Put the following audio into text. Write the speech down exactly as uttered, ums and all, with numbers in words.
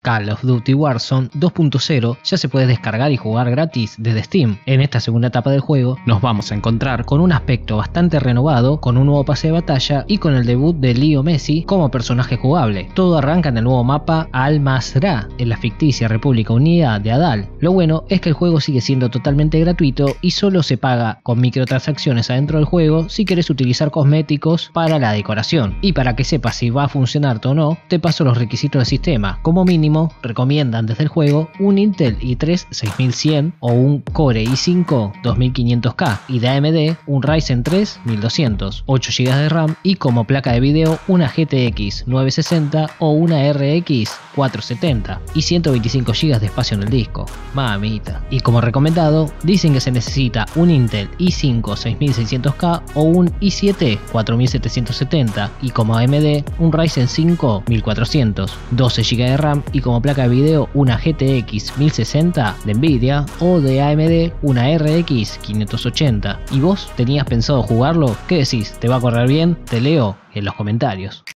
Call of Duty Warzone dos punto cero ya se puede descargar y jugar gratis desde Steam. En esta segunda etapa del juego nos vamos a encontrar con un aspecto bastante renovado, con un nuevo pase de batalla y con el debut de Leo Messi como personaje jugable. Todo arranca en el nuevo mapa Al-Mazrah, en la ficticia República Unida de Adal. Lo bueno es que el juego sigue siendo totalmente gratuito y solo se paga con microtransacciones adentro del juego si quieres utilizar cosméticos para la decoración. Y para que sepas si va a funcionarte o no, te paso los requisitos del sistema. Como mínimo, recomiendan desde el juego un Intel i tres seis mil cien o un Core i cinco dos mil quinientos K y de A M D un Ryzen tres mil doscientos, ocho gigas de RAM y como placa de video una G T X novecientos sesenta o una R X cuatrocientos setenta y ciento veinticinco gigas de espacio en el disco. Mamita. Y como recomendado, dicen que se necesita un Intel i cinco seis mil seiscientos K o un i siete cuatro mil setecientos setenta y como A M D un Ryzen cinco mil cuatrocientos, doce gigas de RAM y como placa de video una G T X mil sesenta de Nvidia o de A M D una R X quinientos ochenta. ¿Y vos tenías pensado jugarlo? ¿Qué decís? ¿Te va a correr bien? Te leo en los comentarios.